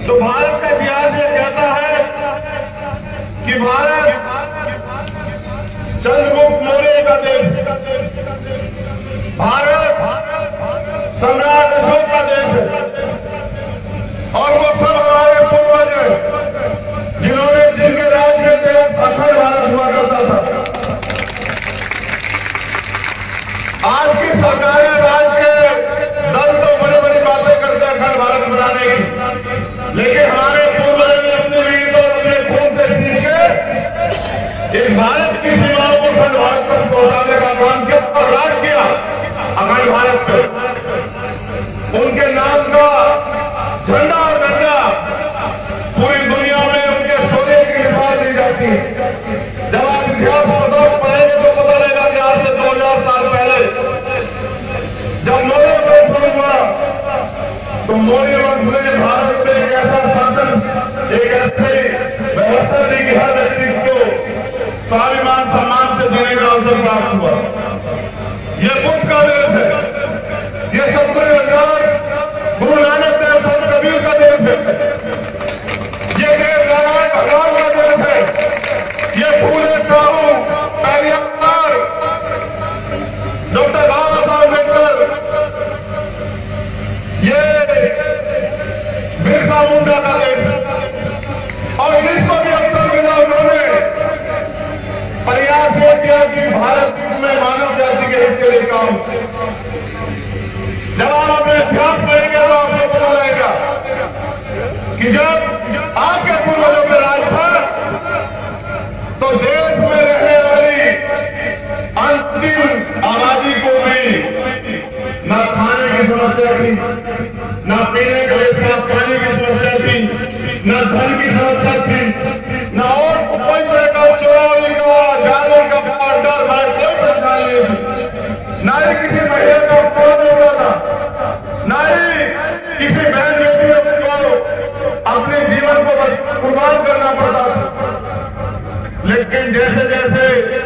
तो भारत का इतिहास ये कहता है कि भारत चंद्रगुप्त मौर्य का देश, भारत सम्राट अशोक का देश है और वो सब हमारे पूर्वज हैं जिन्होंने जिनके राज में देश अखंड भारत हुआ करता था। आज की सरकारें राज के दल तो बड़ी बड़ी बातें करते हैं अखंड भारत बनाने की, लेकिन हमारे पूर्वज ने अपने वीर और अपने खून से खींच के इस भारत की सीमाओं को अखंड भारत तक पहुंचाने का काम किया और राज किया अखंड भारत पे। उनके नाम का झंडा और डंडा पूरी दुनिया में उनके शौर्य की मिसाल दी जाती है। जब आप इतिहास पढ़ेंगे तो पता लगेगा कि आज से 2000 साल पहले जब मौर्य वंश शुरू हुआ तो मौर्य वंश ने भारत में एक ऐसा शासन, एक ऐसी व्यवस्था दी कि हर व्यक्ति को स्वाभिमान सम्मान से जीने का अवसर प्राप्त हुआ। यह बुद्ध का देश है, यह सतगुरु रविदास, गुरु नानक देव, संत कबीर का देश है, यह देव नारायण भगवान का देश है, यह फूले साहू, पेरियार, डॉक्टर बाबा साहब अम्बेडकर, ये बिरसा मुंडा का देश है। और इसको भी अवसर मिला, उन्होंने प्रयास ये किया कि भारत में मानव जाति के हित के लिए काम। जब आप अपने इतिहास पढ़ेंगे तो आपको पता लगेगा कि जब आपके पूर्वजों में राज था तो देश में रहने वाली अंतिम आबादी को भी न खाने की समस्या थी, न पीने के लिए साफ पानी की समस्या थी, न धन की समस्या थी, न और कोई तरह का चोरी का, जाने का डर भय कोई परेशानी नहीं थी। न ही किसी महिला का उपयोग होता था, न ही किसी बहन बेटी को अपने जीवन को कुर्बान करना पड़ता था। लेकिन जैसे जैसे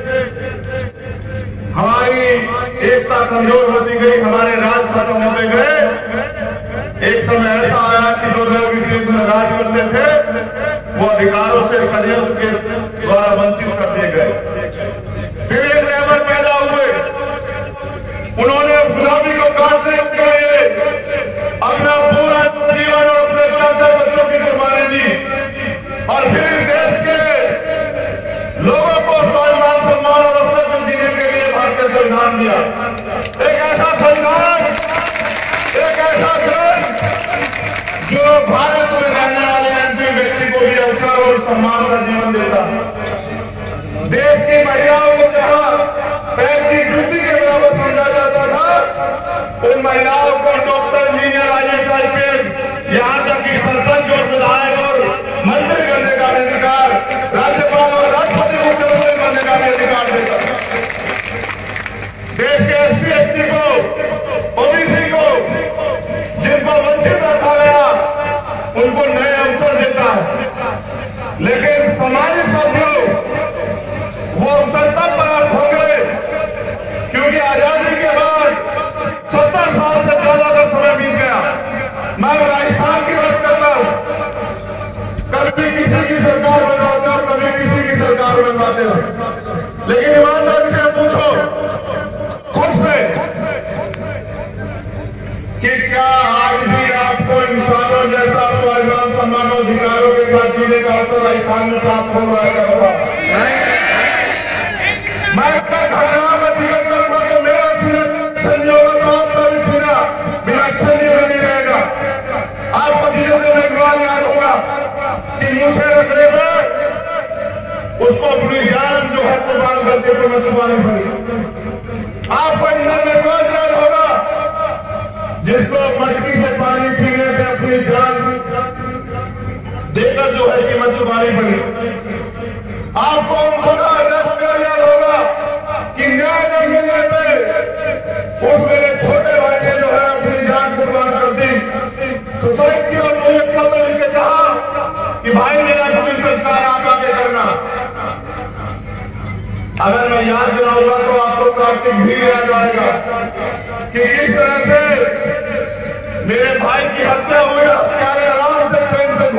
हमारी एकता कमजोर होती गई, हमारे राज खत्म होते गए, एक समय ऐसा आया कि जो लोग इस देश में राज करते थे वो अधिकारों से षड्यंत्र के द्वारा वंचित कर दिए गए। फिर एक रहबर पैदा हुए, उन्होंने गुलामी को काटने के लिए अपना पूरा जीवन और अपने 4 बच्चों की कुर्बानी दी और फिर देश के लोगों को स्वाभिमान सम्मान और अवसर से जीने के लिए भारतीय संविधान दिया। एक ऐसा संविधान, एक ऐसा ग्रंथ जो भारत में रहने वाले अंतिम व्यक्ति को भी अवसर और सम्मान का जीवन देता। देश की महिलाओं को जहां पैर की जूती के बराबर समझा जाता था, उन महिलाओं को डॉक्टर, इंजीनियर, IAS, IPS, यहाँ तक कि सरपंच और विधायक और मंत्री बनने का अधिकार, राज्यपाल और राष्ट्रपति मुख्यमंत्री बनने का भी अधिकार देता था। देश के SC, ST को, OBC को, जिनको वंचित रखा गया, उनको नए अवसर देता है। लेकिन समाज साथियों, वो अवसर तब प्राप्त हो गए क्योंकि आजादी के बाद 70 साल से ज्यादा का समय बीत गया। मैं राजस्थान की बात करता हूं, कभी किसी की सरकार बनवाते हो, कभी किसी की सरकार बनवाते हो, लेकिन ईमानदारी से पूछो खुद से कि क्या आज भी आपको इंसानों जैसा स्वाभिमान सम्मान और अधिकारों के साथ जीने का अवसर राजस्थान में प्राप्त हो रहा है? मैं में जीवन करूंगा तो मेरा संयोग तो आपका भी सीना बिना छन्नी में नहीं रहेगा। आपको जीवन में एक याद होगा कि मुझे रखने में उसको अपनी जान जो है कुर्बान करके तो मैं छुपानी पड़ी। आपको ईंधन में रोज याद होगा जिसको मटकी से पानी पीने पे अपनी जान देकर जो है कि मैं छुपानी पड़ी। आपको याद होगा कि न्याय नहीं मिलने पे उस मेरे छोटे भाई ने जो है अपनी जान कुर्बान कर दी। सोसाइटी और मुझे कल मिलकर कहा कि भाई मेरा अंतिम संस्कार आप आगे करना। अगर मैं याद दिलाऊंगा तो आपको कार्तिक भी याद आएगा कि किस तरह से मेरे भाई की हत्या हुई, हत्यारे आराम से ट्रेन से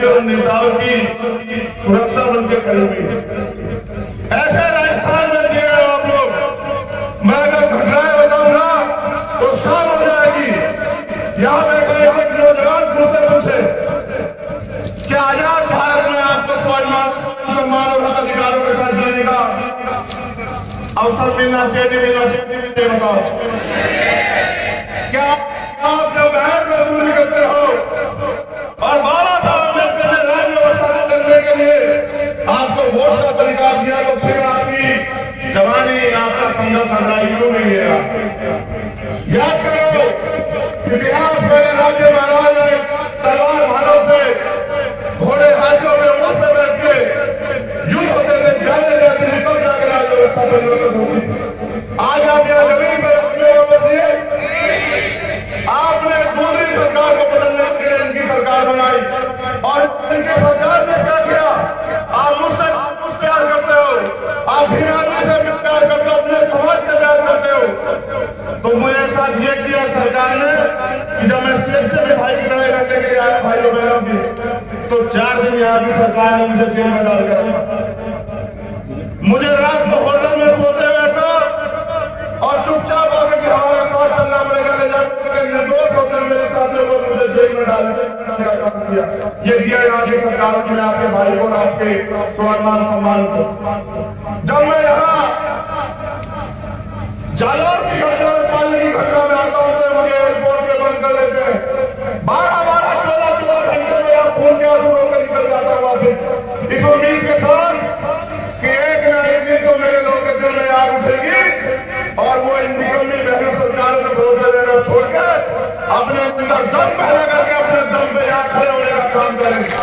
के और नेताओं की सुरक्षा बन के खड़ी हुई। ऐसे राजस्थान में दिए आप लोग, मैं अगर घटनाएं बताऊंगा तो शाम हो जाएगी। यहाँ पे एक नौजवान पूछे कि आजाद भारत में आपको सम्मान और अधिकारों के साथ जीने का अवसर मिलना चाहिए, बताओ क्या आप जो बहस मजदूरी करते हो और 12 साल में पहले राज्य व्यवस्था करने के लिए आपको वोट का अधिकार दिया, तो फिर आपकी जवानी, आपका संघर्ष क्यों नहीं है? याद करो इतिहास में राज्य महाराज तलवार भालों से, घोड़े हाथियों में ऊँट पे बैठ के युद्ध होते थे, जाने जाते निकल जाकर राज्य व्यवस्था परिवर्तन होती। आज आप यहाँ जमीन पर रखने बदलिए, आपने दूसरी सरकार को बदलने के लिए इनकी सरकार बनाई और इनकी सरकार ने क्या किया? आप मुझसे प्यार करते हो, आप हिमालय से प्यार करते हो, अपने समाज से प्यार करते हो, तो मुझे साथ ये किया सरकार ने कि जब मैं सेठ से भी भाई की तरह रहने के लिए आया भाइयों बहनों की, तो 4 दिन यहाँ की सरकार ने मुझे जेल में डाल कर मुझे रात को होटल में सोते हुए था और चुपचाप आकर के हमारे साथ चलना पड़ेगा, ले जाकर निर्दोष होकर मेरे साथियों को मुझे जेल में डालने का काम किया। ये दिया यहाँ की सरकार ने आपके भाई को, आपके स्वाभिमान सम्मान को। जब मैं यहाँ जालौर की घटना में, पालने की घटना में आता हूँ तो मुझे एयरपोर्ट पे बंद कर लेते हैं। 12-12, 14-14 घंटे में आप खून के आंसू रोकर निकल जाता हूँ वापिस, इस उम्मीद के साथ कि एक न एक दिन तो मेरे लोग के दिल में आग उठेगी और वो इन निकम्मी बहरी सरकारों को भरोसा देना छोड़ के अपने अंदर दम पैदा करके अपने दम पे यहाँ खड़े होने का काम करेंगे।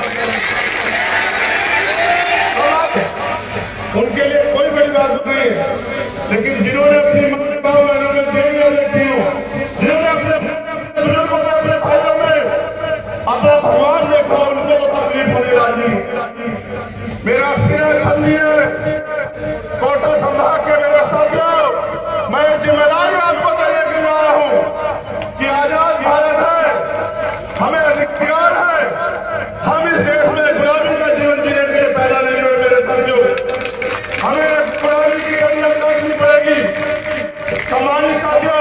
उनके लिए कोई बड़ी बात नहीं है, लेकिन जिन्होंने अपनी माँ बहनों में देवियां देखी हो, जिन्होंने अपने बुजुर्गों में, अपने भाइयों में अपना भगवान देखा, उनको तो तकलीफ होने वाली। मेरा सिर खल है कोटा संभाग के मेरे साथियों, मैं जिम्मेदारी आपको देने के लिए आया हूं कि आजाद भारत है, हमें अधिकार है, हम इस देश में गुलामी का जीवन जीने के लिए पैदा नहीं हुए मेरे साथियों। हमें गुलामी की गंदगी करनी पड़ेगी। सम्मानित साथियों,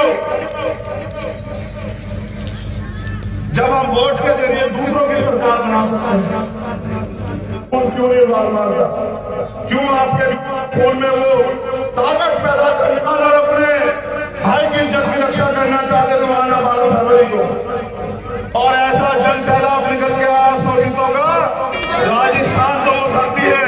जब हम वोट के जरिए दूसरों की सरकार बना सकते हैं, क्यों नहीं मारता? क्यों आपके खून में वो ताकत पैदा करने और अपने भाई की इज्जत की रक्षा करना चाहते तो आना 12 फरवरी को, और ऐसा जन सैलाब निकल के आया शोषितों का। राजस्थान तो वो धरती है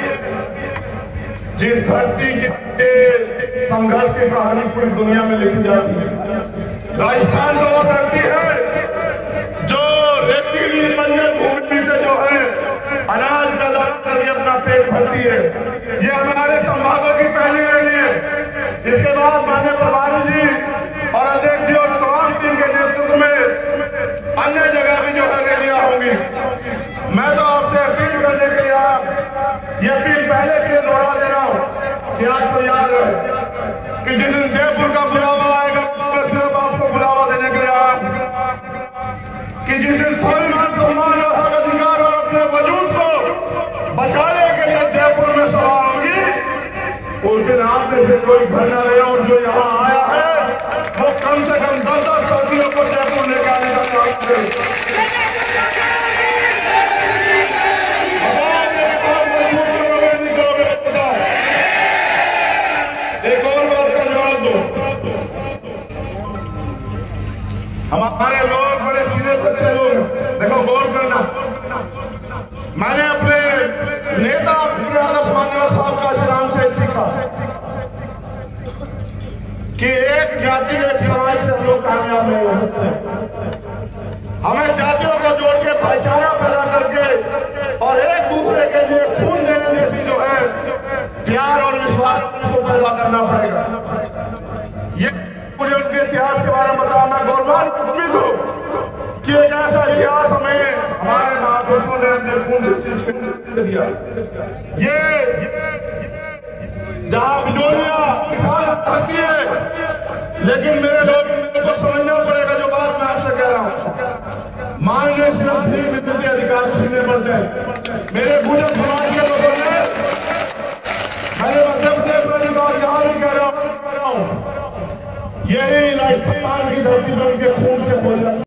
जिस धरती के संघर्ष की कहानी पूरी दुनिया में लिखी जाती है। राजस्थान तो वो धरती है जो रेतीली बंजर भूमि से जो है अनाज पैदा करके अपना पेट भरती है। ये हमारे संभागों की पहली रैली है। इसके बाद माननीय प्रभारी जी और अध्यक्ष जी और तमाम टीम के नेतृत्व में अन्य जगह भी जो है रैलियां होंगी। मैं तो आपसे अपील करने के लिए ये अपील पहले से दोहरा दे रहा हूं कि आपको याद है कि जिस दिन जयपुर का बुलावा आएगा, मैं सिर्फ आपको बुलावा देने के लिए आया कि जिस दिन स्वाभिमान सम्मान और हक अधिकार और अपने वजूद को बचाने के लिए जयपुर में सभा होगी, उस दिन आप में से कोई घर न रहे और जो यहाँ आया है वो कम से कम 10-10 साथियों को जयपुर लेकर आने का काम करे। एक और बात का जवाब दो, हमारे लोग बड़े सीधे सच्चे लोग, देखो गौर करना। मैंने अपने नेता यादव मान्यवर साहब का आश्रम से सीखा कि एक जाति एक समाज से हम लोग कामयाब नहीं हो सकते। हमें जातियों को जोड़ के भाईचारा पैदा करके और एक दूसरे के लिए खून देने जैसी जो है प्यार और विश्वास को पैदा करना पड़ेगा। ये मुझे उनके इतिहास के बारे में बताया, मैं गौरवान्वित हूँ कि एक ऐसा इतिहास हमें हमारे महापुरुषों ने अपने खून से दिया। ये जहाँ बिजोलिया किसान धरती है, लेकिन मेरे लोग को समझना पड़ेगा जो बात मैं आपसे कह रहा हूँ। मांगे सिर्फ विद्युत के अधिकार अधिकार छीनने पड़ते हैं। मेरे पूरे समाज के लोगों ने, मैंने मध्य प्रदेश में यहाँ भी कह रहा हूँ, यही राजस्थान की धरती पर उनके खून